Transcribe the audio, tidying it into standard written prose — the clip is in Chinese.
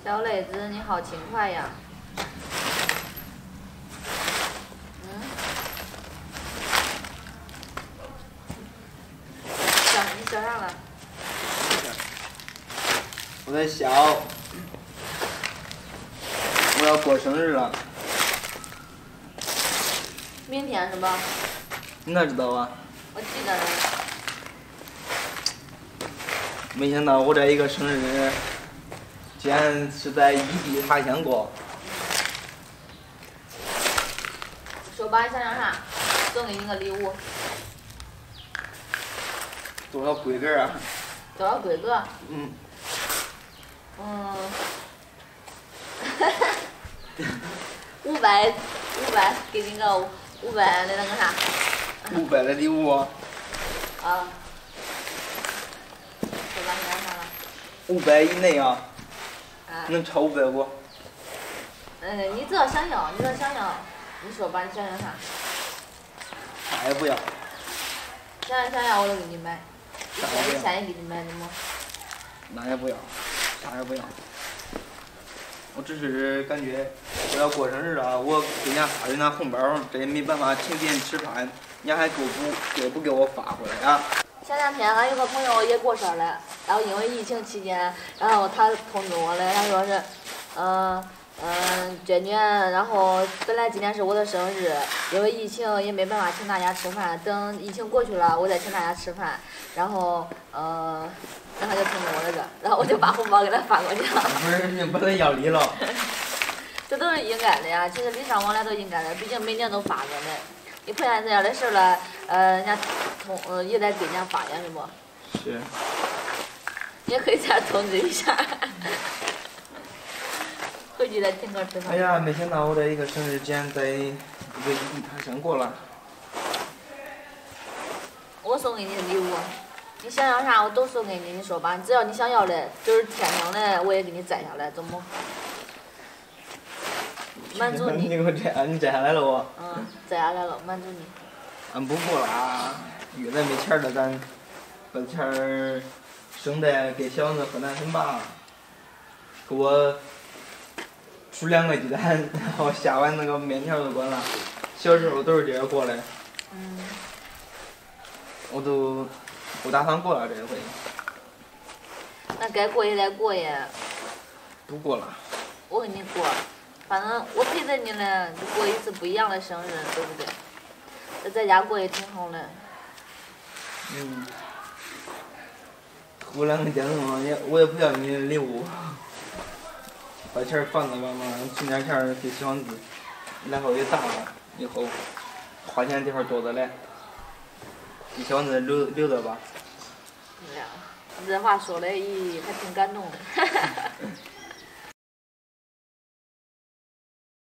小磊子，你好勤快呀！你想啥了？ 我在想，我要过生日了。 明天是吧？ 你哪知道啊？ 我记得了。 没想到我这一个生日，竟然是在异地他乡过。 说吧，你想要啥？送给你个礼物。 多少规格啊？ 多少规格？ 嗯。 500，给你个500的那个啥。 500的礼物啊？ 啊。说吧，你要啥了 ？500以内啊？ 啊。 能超500不？ 你只要想要，你说吧，你想要啥？ 啥也不要。 想要我都给你买。 啥也不要。 以前也给你买的吗？ 那也不要，啥也不要。我只是感觉我要过生日了，我给人家发人家红包，这也没办法请别人吃饭，人家还不给我发回来啊？ 前2天俺有个朋友也过生了，然后因为疫情期间，然后他通知我了，他说是，娟娟，然后本来今天是我的生日，因为疫情也没办法请大家吃饭，等疫情过去了，我再请大家吃饭，然后然后就通知我了这，然后我就把红包给他发过去了。 不是，你不能要礼了。 这都是应该的呀，其实礼尚往来都应该的，毕竟每年都发过的。你碰见这样的事了，人家也得给人家发呀，是不？ 是。 你也可以这样通知一下。回去再听歌吃饭。 哎呀，没想到我这一个生日竟然在异地他乡过了。 我送给你的礼物，你想要啥我都送给你，你说吧，只要你想要的，就是天上的我也给你摘下来，怎么？满足你。 你给我摘，你摘下来了不？ 摘下来了，满足你。 俺不过啦，越来没钱了，咱把钱儿省得给小子喝奶粉吧。给我出2个鸡蛋，然后下碗那个面条都关了。小时候都是这样过的。我都不打算过了这回。 那该过也得过呀。 不过了。 我给你过，反正我陪着你呢，就过一次不一样的生日，对不对？在家过也挺好的。 喝2个电动嘛，我也不要你的礼物，把钱放着吧嘛，存点钱给小房子，然后也大了，以后花钱的地方多着嘞，给小房子留着吧。 这话说的，还挺感动的。